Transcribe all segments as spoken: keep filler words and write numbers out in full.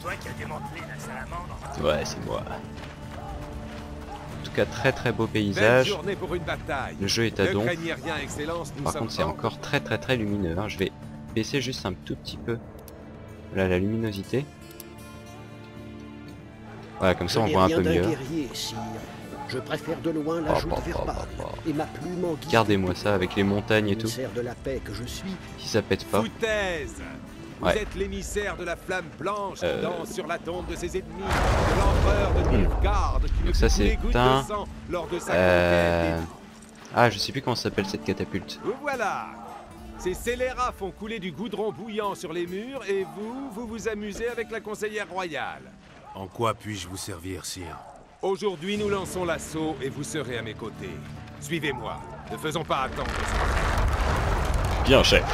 toi qui as démantelé la salamandre? Ouais, c'est moi. En tout cas, très très beau Belle paysage. journée pour une bataille. Le jeu est à Ne donf. craignez rien, Excellence, nous Par sommes contre, c'est en- encore très très très lumineux. Hein. Je vais baisser juste un tout petit peu voilà, la luminosité. Voilà, comme ça on Je n'ai voit un rien peu d'un mieux. guerrier, sire. Je préfère de loin la Oh, joute oh, oh, verbale oh, oh. et ma plume en guise. Regardez-moi ça avec les montagnes et tout. Émissaire de la paix que je suis, Si ça pète pas. Foutaise. Vous Ouais. êtes l'émissaire de la flamme blanche Euh. qui danse sur la tombe de ses ennemis, de l'empereur de Nilfgaard qui Donc ne ça, fit c'est couler goutte un- de sang lors de sa Euh... conquête. Ah, je sais plus comment s'appelle cette catapulte. Vous voilà. Ces scélérats font couler du goudron bouillant sur les murs et vous, vous vous amusez avec la conseillère royale. En quoi puis-je vous servir, sire? Aujourd'hui, nous lançons l'assaut et vous serez à mes côtés. Suivez-moi. Ne faisons pas attendre. Bien, chef.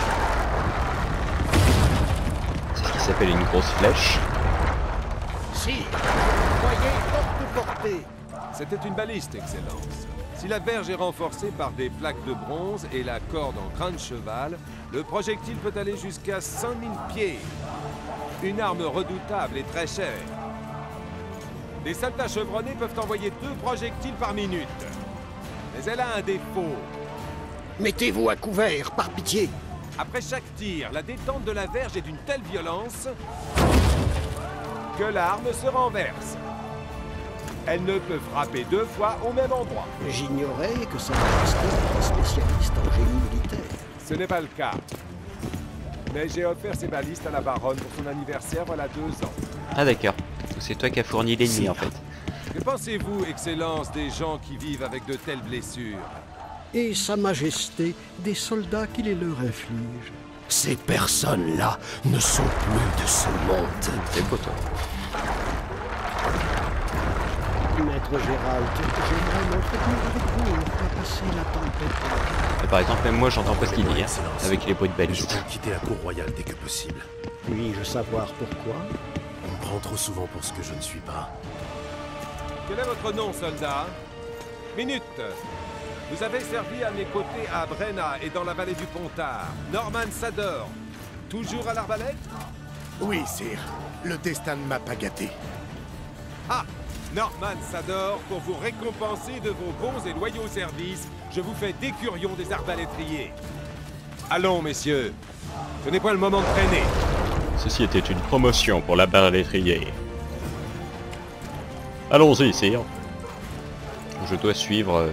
C'est ce qui s'appelle une grosse flèche. sire, voyez porte portée. C'était une baliste, Excellence. Si la verge est renforcée par des plaques de bronze et la corde en crâne de cheval, le projectile peut aller jusqu'à cinq mille pieds. Une arme redoutable et très chère. Les soldats chevronnés peuvent envoyer deux projectiles par minute. Mais elle a un défaut. Mettez-vous à couvert, par pitié. Après chaque tir, la détente de la verge est d'une telle violence que l'arme se renverse. Elle ne peut frapper deux fois au même endroit. J'ignorais que sa majesté était spécialiste en génie militaire. Ce n'est pas le cas. Mais j'ai offert ces balistes à la baronne pour son anniversaire voilà deux ans. Ah d'accord. Donc c'est toi qui as fourni l'ennemi en fait. Que pensez-vous, Excellence, des gens qui vivent avec de telles blessures? Et sa majesté des soldats qui les leur infligent. Ces personnes-là ne sont plus de ce monde. C'est beau toi. Maître Gérald, j'aimerais m'entretenir avec vous une fois passé la tempête. Et par exemple, même moi j'entends pas ce qu'il dit hein, Excellence. avec les bruits de Je baliste. dois quitter la cour royale dès que possible. Puis-je savoir pourquoi? On me prend trop souvent pour ce que je ne suis pas. Quel est votre nom, soldat? Minute. Vous avez servi à mes côtés à Brenna et dans la vallée du Pontard. Norman Sador. Toujours à l'arbalète? Oui, sire. Le destin ne m'a pas gâté. Ah! Norman Sador, pour vous récompenser de vos bons et loyaux services, je vous fais d'écurion des arbalétriers. Allons, messieurs. Ce n'est pas le moment de traîner. Ceci était une promotion pour la barre l'étrier. Allons-y, sire. Je dois suivre... euh,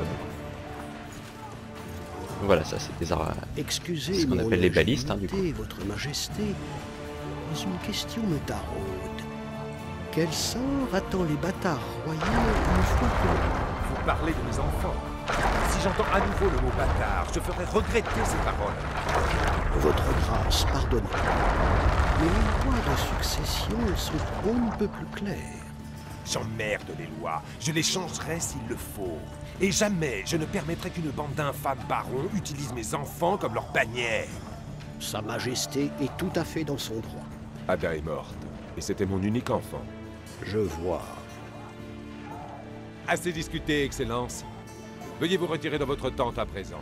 Voilà, ça c'est des arts... Excusez C'est ce qu'on mon appelle les balistes, hein, du ingénuité, votre majesté, mais une question me taraude. Quel sort attend les bâtards royaux une fois que... Vous parlez de mes enfants. Si j'entends à nouveau le mot bâtard, je ferai regretter ces paroles. Votre grâce, pardonnez. Mais les lois de succession sont on ne peut plus claires. J'emmerde les lois. Je les changerai s'il le faut. Et jamais je ne permettrai qu'une bande d'infâmes barons utilise mes enfants comme leur bannière. Sa majesté est tout à fait dans son droit. Ada est morte. Et c'était mon unique enfant. Je vois. Assez discuté, Excellence. Veuillez vous retirer dans votre tente à présent.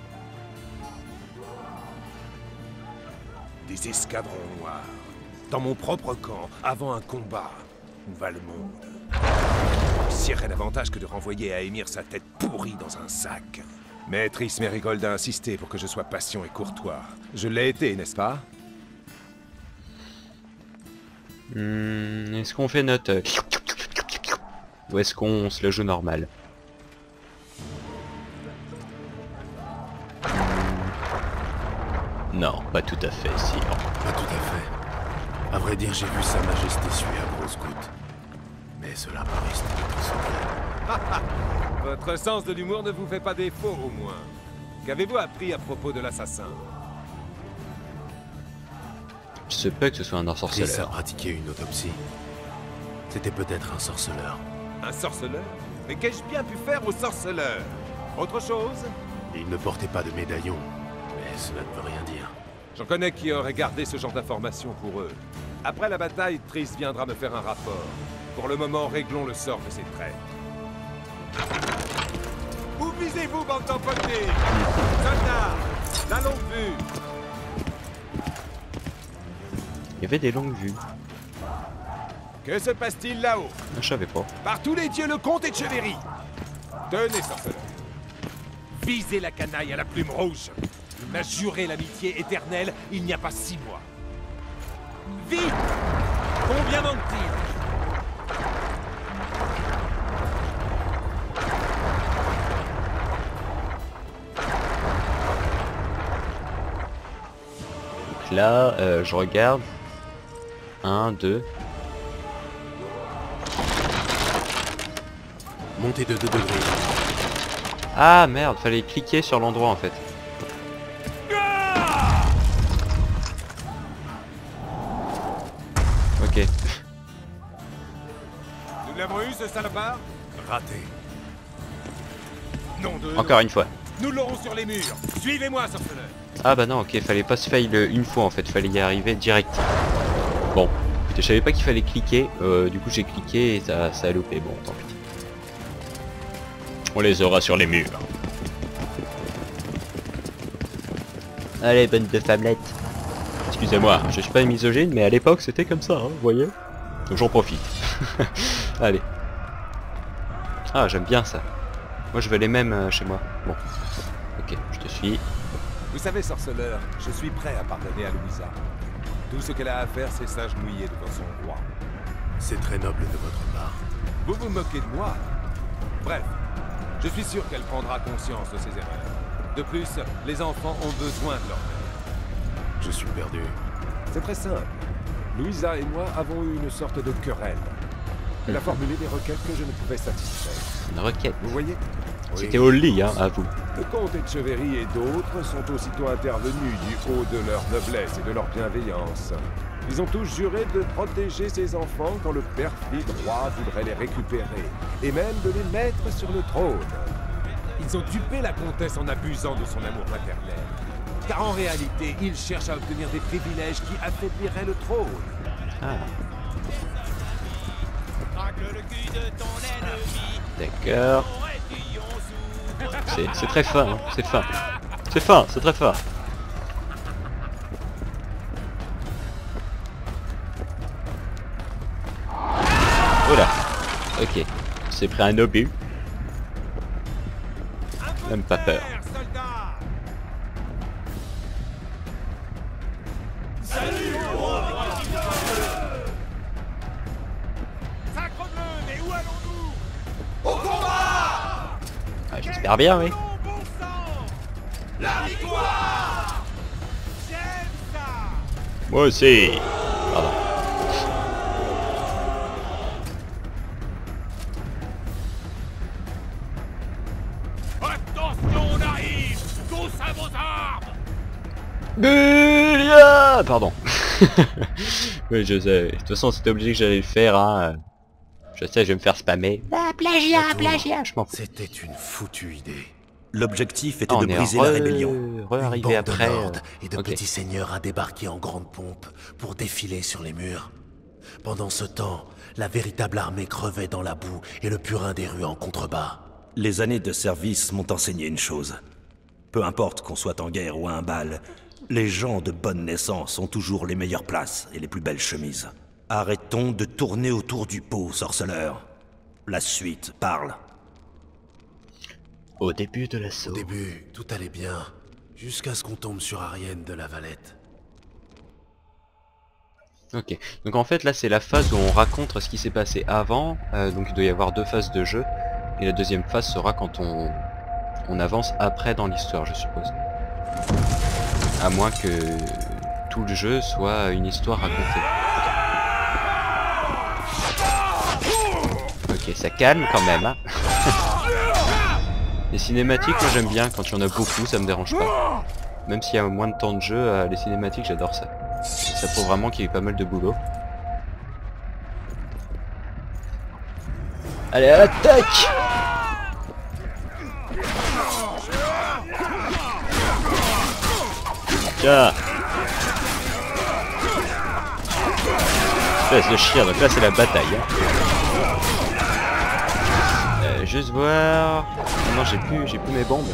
Des escadrons noirs. Dans mon propre camp, avant un combat. Où va le monde? Cierait davantage que de renvoyer à Émir sa tête pourrie dans un sac. Maître Ismerigold a insisté pour que je sois patient et courtois. Je l'ai été, n'est-ce pas? Hmm, est-ce qu'on fait notre... euh, Ou est-ce qu'on se la joue normal? Hmm. Non, pas tout à fait, sire. Pas tout à fait. À vrai dire, j'ai vu Sa Majesté suer à grosses gouttes. Mais cela me reste un secret. Votre sens de l'humour ne vous fait pas défaut, au moins. Qu'avez-vous appris à propos de l'assassin? Il se peut que ce soit un Chris a ensorceleur. pratiqué une autopsie. C'était peut-être un sorceleur. Un sorceleur? Mais qu'ai-je bien pu faire au sorceleur? Autre chose? Il ne portait pas de médaillon, mais cela ne veut rien dire. J'en connais qui auraient gardé ce genre d'informations pour eux. Après la bataille, Triss viendra me faire un rapport. Pour le moment, réglons le sort de ces traîtres. Où visez-vous, bande d'empotés? Soldats! La longue vue! Il y avait des longues vues. Que se passe-t-il là-haut? Je savais pas. Par tous les dieux, le comte Etcheverry! Tenez, sorceleur. Visez la canaille à la plume rouge. Il m'a juré l'amitié éternelle il n'y a pas six mois. Vite! Combien manque-t-il? Donc là, euh, je regarde. Un, deux. Montez de deux degrés. Ah merde, fallait cliquer sur l'endroit en fait. Ok. Nous l'avons eu, ce salopard? Raté. Non de... Encore une fois. Nous l'aurons sur les murs. Suivez-moi, sorceleur. Ah bah non, ok, fallait pas se fail une fois en fait, fallait y arriver direct. Bon, je savais pas qu'il fallait cliquer, euh, du coup j'ai cliqué et ça, ça a loupé, bon tant pis. On les aura sur les murs. Allez, bonne de femmelette. Excusez-moi, je suis pas misogyne, mais à l'époque c'était comme ça, hein, vous voyez. Donc j'en profite. Allez. Ah, j'aime bien ça. Moi je veux les mêmes euh, chez moi. Bon. Ok, je te suis. Vous savez, sorceleur, je suis prêt à pardonner à Louisa. Tout ce qu'elle a à faire, c'est s'agenouiller devant son roi. C'est très noble de votre part. Vous vous moquez de moi? Bref, je suis sûr qu'elle prendra conscience de ses erreurs. De plus, les enfants ont besoin de leur mère. Je suis perdu. C'est très simple. Louisa et moi avons eu une sorte de querelle. Elle a formulé des requêtes que je ne pouvais satisfaire. Une requête. Vous voyez? C'était au lit, hein, à vous. Le comte Etcheverry et d'autres sont aussitôt intervenus du haut de leur noblesse et de leur bienveillance. Ils ont tous juré de protéger ces enfants quand le perfide roi voudrait les récupérer, et même de les mettre sur le trône. Ils ont dupé la comtesse en abusant de son amour maternel. Car en réalité, ils cherchent à obtenir des privilèges qui affaibliraient le trône. Ah. D'accord. C'est très fin, hein. C'est fin. C'est fin, c'est très fin. Oula. Ok. C'est pris un obus. Même pas peur. Ah, j'espère bien, oui. Moi aussi. Pardon. Attention, on arrive! Tous à vos armes! Bulia. Pardon. Oui, je sais. De toute façon, c'était obligé que j'allais le faire, hein. Je sais, je vais me faire spammer. Ah, plagiat, plagiat, je m'en fous. C'était une foutue idée. L'objectif était Ah, de on est briser re... la rébellion. re Une arrivé bande après. de lords euh, et de ok. petits seigneurs a débarqué en grande pompe pour défiler sur les murs. Pendant ce temps, la véritable armée crevait dans la boue et le purin des rues en contrebas. Les années de service m'ont enseigné une chose. Peu importe qu'on soit en guerre ou à un bal, les gens de bonne naissance ont toujours les meilleures places et les plus belles chemises. Arrêtons de tourner autour du pot, sorceleur. La suite parle. Au début de l'assaut. Au début, tout allait bien, jusqu'à ce qu'on tombe sur Arienne de la Valette. Ok, donc en fait là c'est la phase où on raconte ce qui s'est passé avant, euh, donc il doit y avoir deux phases de jeu, et la deuxième phase sera quand on, on avance après dans l'histoire, je suppose. À moins que tout le jeu soit une histoire racontée. Ok, ça calme quand même, hein. Les cinématiques, moi j'aime bien, quand il y en a beaucoup, ça me dérange pas. Même s'il y a moins de temps de jeu, euh, les cinématiques, j'adore ça. Ça prouve vraiment qu'il y a eu pas mal de boulot. Allez, à l'attaque! Tiens! Espèce de chien, donc là c'est la bataille. Hein. Euh, juste voir... Non, j'ai plus, j'ai plus mes bombes.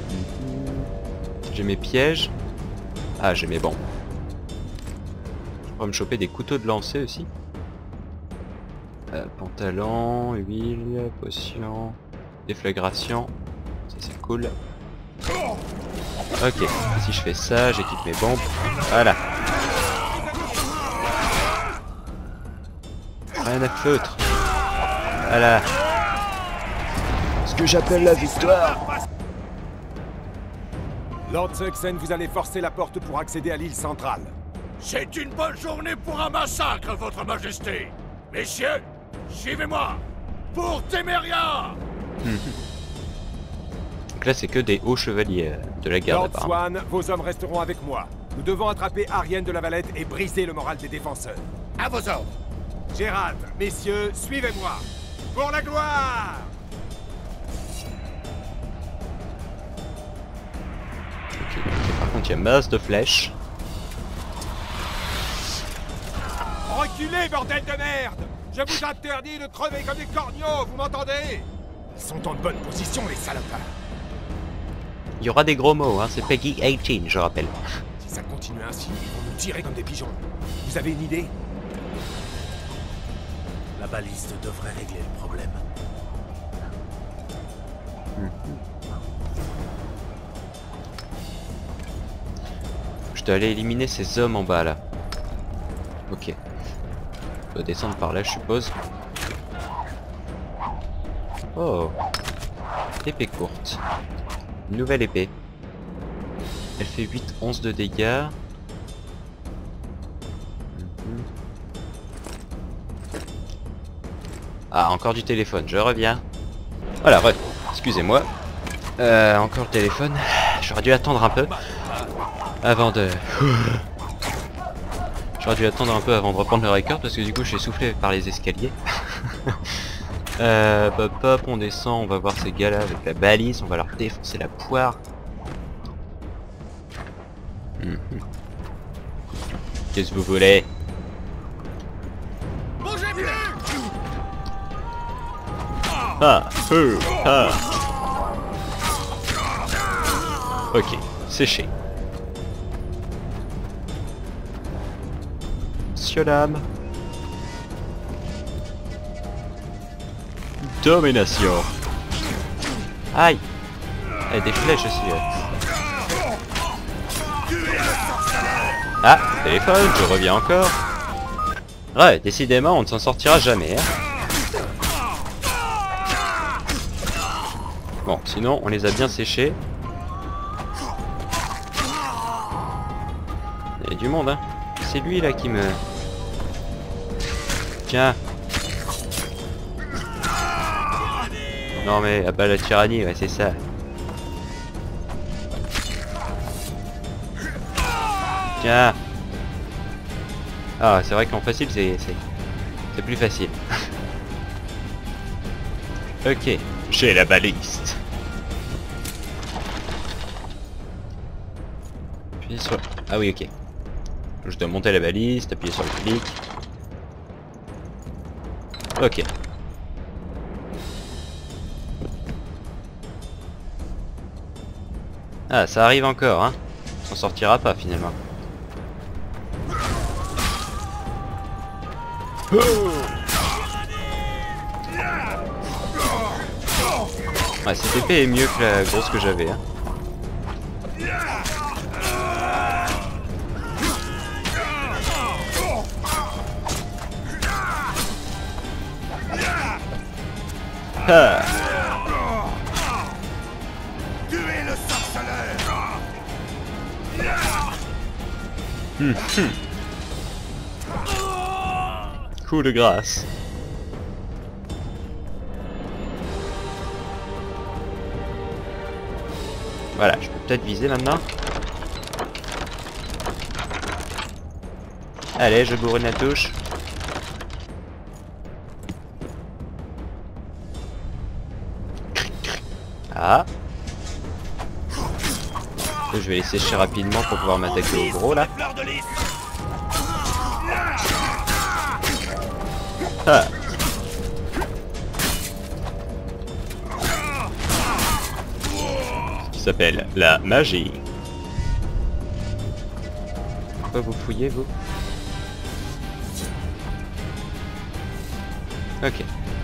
J'ai mes pièges. Ah, j'ai mes bombes. On va me choper des couteaux de lancer aussi. Euh, pantalon, huile, potion, déflagration. Ça c'est cool. Ok, si je fais ça, j'équipe mes bombes. Voilà. Rien à foutre. Voilà. Ce que j'appelle la victoire. Lord Suxen, vous allez forcer la porte pour accéder à l'île centrale. C'est une bonne journée pour un massacre, votre majesté. Messieurs, suivez-moi. Pour Téméria. Donc là c'est que des hauts chevaliers euh, de la garde Lord apparemment. Swan, vos hommes resteront avec moi. Nous devons attraper Arienne de la Valette et briser le moral des défenseurs. À vos ordres. Gérald, messieurs, suivez-moi. Pour la gloire! Ok, ok, par contre il y a masse de flèches. Reculez, bordel de merde! Je vous interdis de crever comme des corneaux, vous m'entendez? Ils sont en bonne position, les salopards. Il y aura des gros mots, hein, c'est Peggy dix-huit, je rappelle. Si ça continue ainsi, ils vont nous tirer comme des pigeons. Vous avez une idée? La baliste devrait régler le problème. Je dois aller éliminer ces hommes en bas là. Ok. Je dois descendre par là je suppose. Oh. Épée courte. Une nouvelle épée. Elle fait huit onze de dégâts. Mhm. Ah, encore du téléphone, je reviens. Voilà, re. Excusez-moi. Euh, encore le téléphone. J'aurais dû attendre un peu. Avant de... J'aurais dû attendre un peu avant de reprendre le record parce que du coup je suis essoufflé par les escaliers. euh, hop hop, on descend, on va voir ces gars là avec la balise, on va leur défoncer la poire. Mm-hmm. Qu'est-ce que vous voulez? Bougez plus. Ah, euh, ah. Ok, séché. Monsieur l'âme. Domination. Aïe. Et des flèches aussi. Ouais. Ah, téléphone, je reviens encore. Ouais, décidément, on ne s'en sortira jamais. Hein. Bon, sinon, on les a bien séchés. Il y a du monde, hein. C'est lui là qui me... Tiens. Non mais, ah bah la tyrannie, ouais c'est ça. Tiens. Ah c'est vrai qu'en facile c'est... C'est plus facile. Ok, j'ai la baliste. Puis sur... Ah oui ok. Je dois monter la baliste, appuyer sur le clic. Ok. Ah, ça arrive encore, hein. On s'en sortira pas finalement. Ouais, cette épée est mieux que la grosse que j'avais, hein. Ah. Tuez le sorceleur. Hum, hum. Coup de grâce. Voilà, je peux peut-être viser maintenant. Allez, je bourrine la touche. Ah. Je vais les sécher rapidement pour pouvoir m'attaquer au gros là. Ah. Ce qui s'appelle la magie. Pourquoi vous fouillez vous? Ok.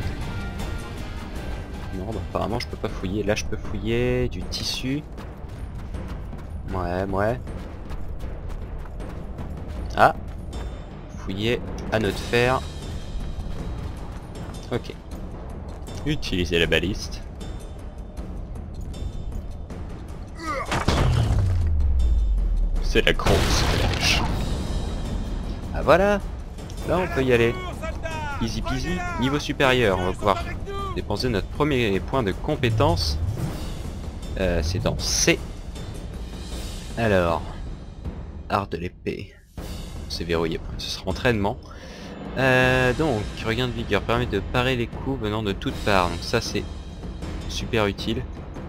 Non, bah, apparemment je peux pas fouiller. Là je peux fouiller du tissu. Ouais, ouais. Ah. Fouiller anneau de fer. Ok. Utiliser la baliste. C'est la grosse flèche. Ah voilà. Là on peut y aller. Easy peasy. Niveau supérieur, on va pouvoir dépenser notre premier point de compétence. Euh, c'est dans C. Alors. Art de l'épée. C'est verrouillé. Ce sera entraînement. Euh, donc, regain de vigueur permet de parer les coups venant de toutes parts. Donc ça c'est super utile.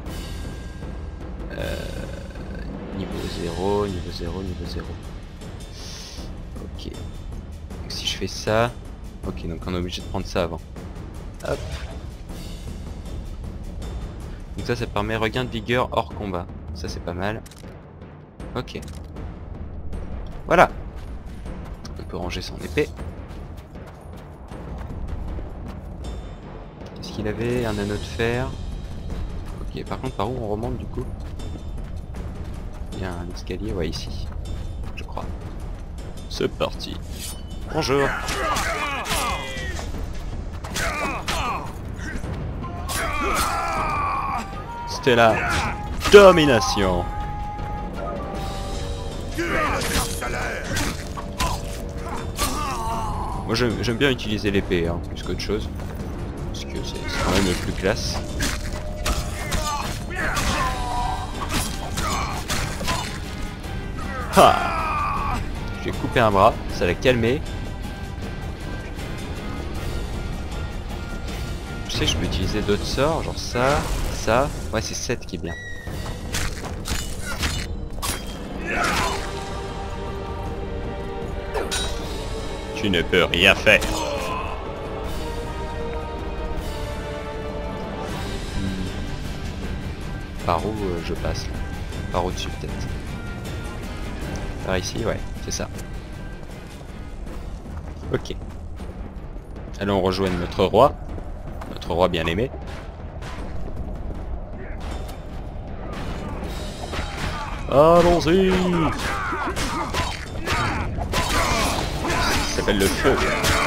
Euh, niveau zéro, niveau zéro, niveau zéro. Ok. Donc, si je fais ça... Ok, donc on est obligé de prendre ça avant. Hop. Donc ça, ça permet regain de vigueur hors combat. Ça c'est pas mal. Ok. Voilà. On peut ranger son épée. Qu'est-ce qu'il avait? Un anneau de fer. Ok, par contre par où on remonte du coup? Il y a un escalier, ouais ici. Je crois. C'est parti. Bonjour. C'était la domination. Moi j'aime bien utiliser l'épée hein, plus qu'autre chose. Parce que c'est quand même le plus classe. Ah, j'ai coupé un bras, ça l'a calmé. Je sais que je peux utiliser d'autres sorts, genre ça, ça. Ouais c'est sept qui est bien. Tu ne peux rien faire. Hmm. Par où euh, je passe là? Par au-dessus peut-être. Par ici, ouais, c'est ça. Ok. Allons rejoindre notre roi. Notre roi bien aimé. Allons-y. Ça s'appelle le feu.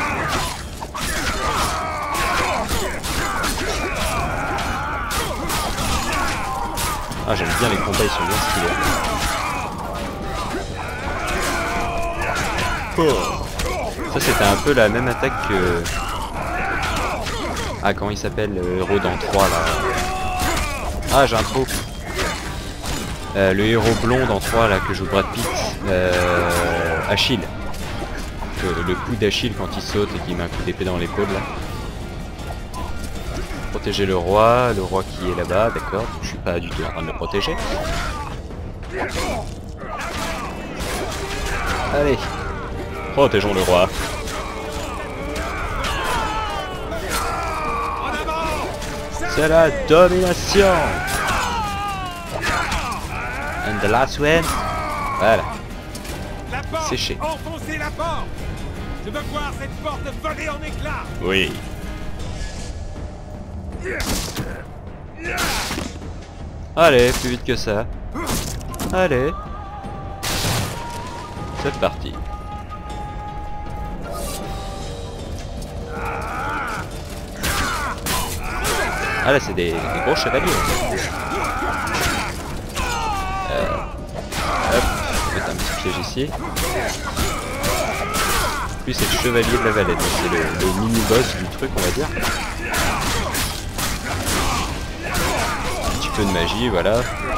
Ah j'aime bien les combats, ils sont bien stylés. Oh. Ça c'était un peu la même attaque que... Ah comment il s'appelle le héros dans trois là. Ah j'ai un trou. Euh, le héros blond dans trois là que joue Brad Pitt. Euh, Achille. Le, le coup d'Achille quand il saute et qu'il met un coup d'épée dans l'épaule là. Protéger le roi, le roi qui est là-bas, d'accord. Je suis pas du tout en train de le protéger. Allez. Protégeons le roi. C'est la domination. And the last one. Voilà. Séché. Enfoncez la porte. Je veux voir cette porte voler en éclats. Oui. Allez, plus vite que ça. Allez. C'est parti. Ah là c'est des, des gros chevaliers. Euh, hop, je vais mettre un petit piège ici. Puis c'est le chevalier de la Valette, c'est le, le mini-boss du truc on va dire. Un petit peu de magie, voilà.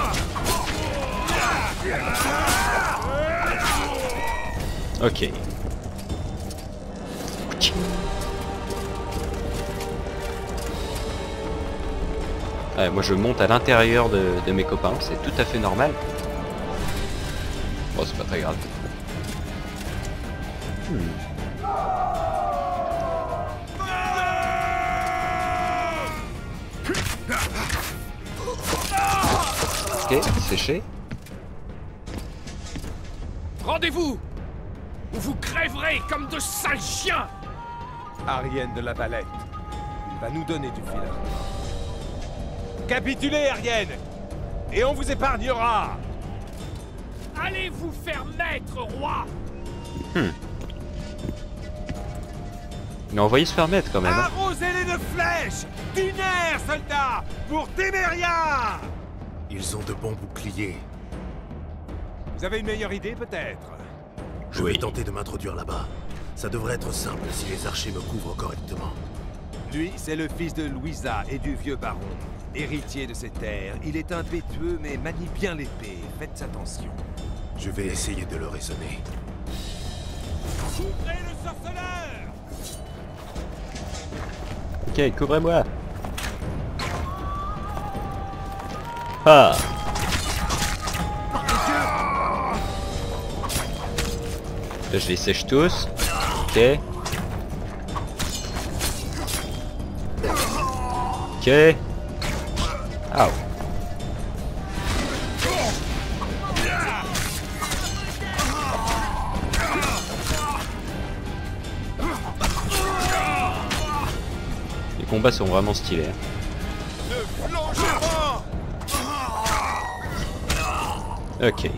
Ok. Ouais, moi je monte à l'intérieur de, de mes copains, c'est tout à fait normal. Bon c'est pas très grave. Hmm. Ok, séché. Rendez-vous ou vous crèverez comme de sales chiens. Arienne de la Valette. Il va nous donner du fil à retordre. Capitulez, Arienne, et on vous épargnera. Allez vous faire mettre, roi. Hmm. Il a envoyé se faire mettre quand même. Hein. Arrosez-les de flèches, du nerf, soldats, pour Téméria. Ils ont de bons boucliers. Vous avez une meilleure idée, peut-être? Je vais tenter de m'introduire là-bas. Ça devrait être simple si les archers me couvrent correctement. Lui, c'est le fils de Louisa et du vieux baron. Héritier de ces terres, il est impétueux mais manie bien l'épée. Faites attention. Je vais essayer de le raisonner. Couvrez le sorceleur! Ok, couvrez-moi. Ah. Là, je les sèche tous. Ok. Ok. Ow. Les combats sont vraiment stylés. Hein. Ok.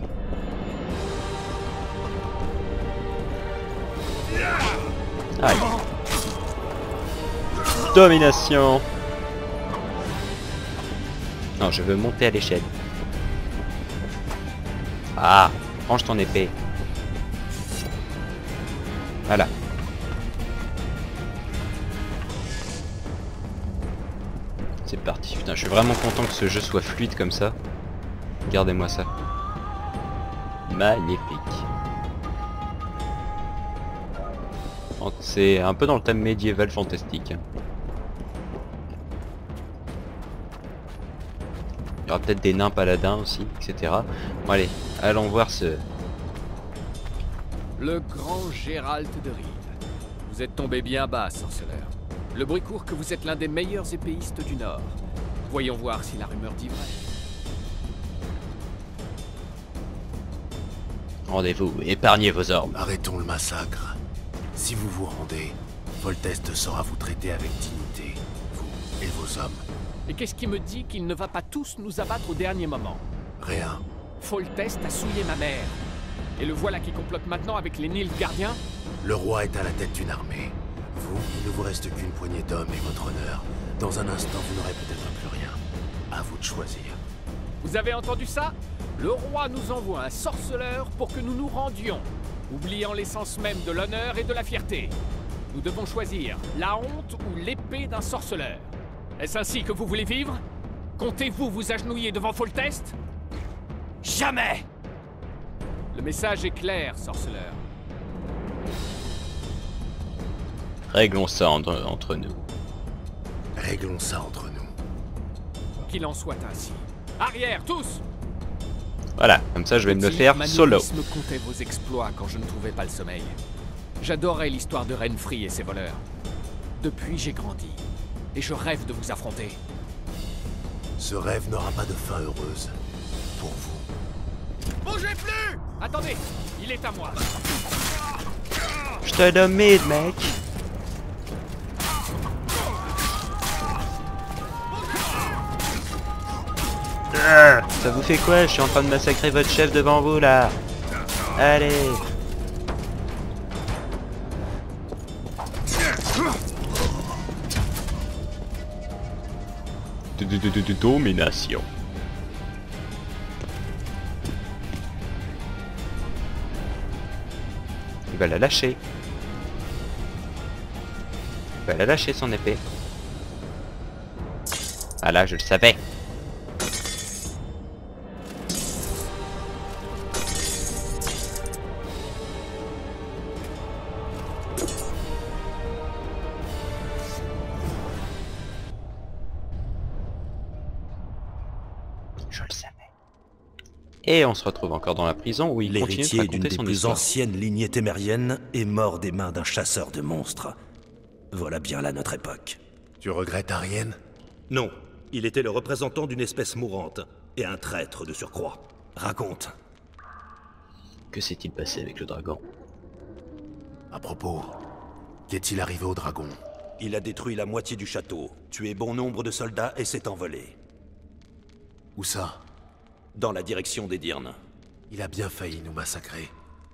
Aïe. Domination. Non, je veux monter à l'échelle. Ah, range ton épée. Voilà. C'est parti. Putain, je suis vraiment content que ce jeu soit fluide comme ça. Regardez-moi ça. Magnifique. C'est un peu dans le thème médiéval fantastique. Il y aura peut-être des nains paladins aussi, et cetera. Bon allez, allons voir ce... Le grand Gérald de Rive. Vous êtes tombé bien bas, sorceleur. Le bruit court que vous êtes l'un des meilleurs épéistes du Nord. Voyons voir si la rumeur dit vrai. Rendez-vous, épargnez vos armes. Arrêtons le massacre. Si vous vous rendez, Foltest saura vous traiter avec dignité, vous et vos hommes. Et qu'est-ce qui me dit qu'il ne va pas tous nous abattre au dernier moment? Rien. Foltest a souillé ma mère. Et le voilà qui complote maintenant avec les Nilfgaardiens. Le roi est à la tête d'une armée. Vous, il ne vous reste qu'une poignée d'hommes et votre honneur. Dans un instant, vous n'aurez peut-être plus rien. À vous de choisir. Vous avez entendu ça? Le roi nous envoie un sorceleur pour que nous nous rendions, oubliant l'essence même de l'honneur et de la fierté. Nous devons choisir la honte ou l'épée d'un sorceleur. Est-ce ainsi que vous voulez vivre? Comptez-vous vous agenouiller devant Foltest? Jamais! Le message est clair, sorceleur. Réglons ça entre, entre nous. Réglons ça entre nous. Qu'il en soit ainsi. Arrière, tous! Voilà, comme ça je vais me le faire solo. Je me contais vos exploits quand je ne trouvais pas le sommeil. J'adorais l'histoire de Renfri et ses voleurs. Depuis, j'ai grandi. Et je rêve de vous affronter. Ce rêve n'aura pas de fin heureuse. Pour vous. Bougez plus! Attendez, il est à moi. Je te donne mid, mec. Ah, ça vous fait quoi? Je suis en train de massacrer votre chef devant vous là. Allez. Domination. Il va la lâcher. Il va la lâcher son épée. Ah là, je le savais. Je le savais. Et on se retrouve encore dans la prison où il continue de L'héritier d'une raconter des son plus histoire. anciennes lignées témériennes est mort des mains d'un chasseur de monstres. Voilà bien là notre époque. Tu regrettes Arienne? Non, il était le représentant d'une espèce mourante, et un traître de surcroît. Raconte. Que s'est-il passé avec le dragon? À propos, Qu'est-il arrivé au dragon? Il a détruit la moitié du château, tué bon nombre de soldats et s'est envolé. Où ça? Dans la direction d'Edirne. Il a bien failli nous massacrer.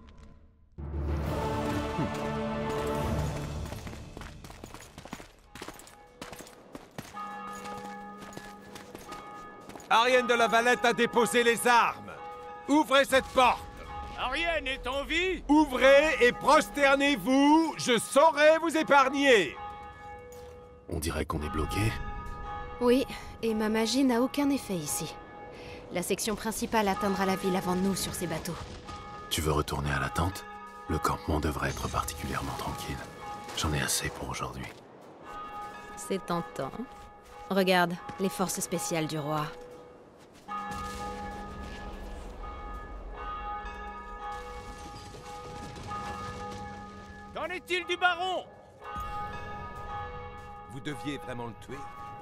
Arienne de la Valette a déposé les armes. Ouvrez cette porte. Arienne est en vie? Ouvrez et prosternez-vous. Je saurai vous épargner. On dirait qu'on est bloqué. Oui, et ma magie n'a aucun effet ici. La section principale atteindra la ville avant nous sur ces bateaux. Tu veux retourner à la tente? Le campement devrait être particulièrement tranquille. J'en ai assez pour aujourd'hui. C'est tentant. Regarde, les forces spéciales du roi. Qu'en est-il du baron? Vous deviez vraiment le tuer.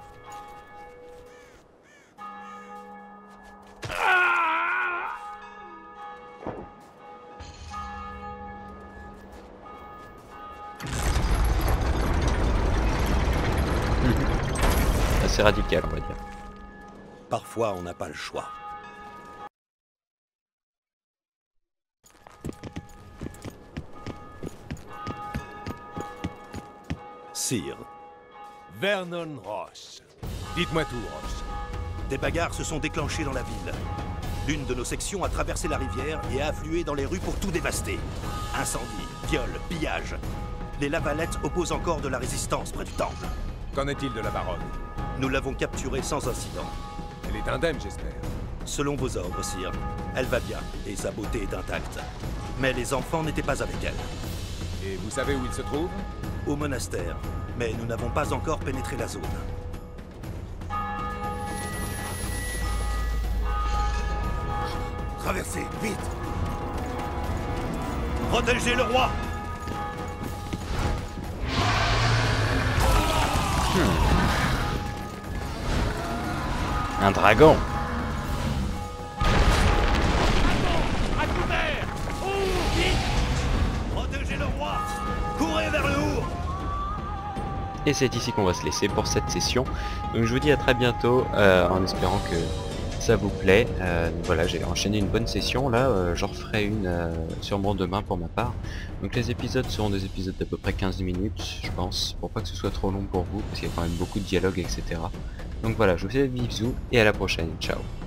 Assez radical, on va dire. Parfois, on n'a pas le choix. Sire, Vernon Roche. Dites-moi tout, Roche. des bagarres se sont déclenchées dans la ville. L'une de nos sections a traversé la rivière et a afflué dans les rues pour tout dévaster. Incendie, viol, pillage. Les Lavalettes opposent encore de la résistance près du temple. Qu'en est-il de la baronne? Nous l'avons capturée sans incident. Elle est indemne, j'espère. Selon vos ordres, sire, elle va bien et sa beauté est intacte. Mais les enfants n'étaient pas avec elle. Et vous savez où il se trouve? Au monastère, mais nous n'avons pas encore pénétré la zone. Traversez, vite! Protégez le roi! Un dragon. À couvert! Oh, vite! Protégez le roi! Courez vers le haut! Et c'est ici qu'on va se laisser pour cette session. Donc je vous dis à très bientôt, euh, en espérant que ça vous plaît. Euh, voilà, j'ai enchaîné une bonne session là, euh, j'en referai une euh, sûrement demain pour ma part. Donc les épisodes seront des épisodes d'à peu près quinze minutes, je pense, pour pas que ce soit trop long pour vous, parce qu'il y a quand même beaucoup de dialogue, et cetera. Donc voilà, je vous fais des bisous et à la prochaine, ciao.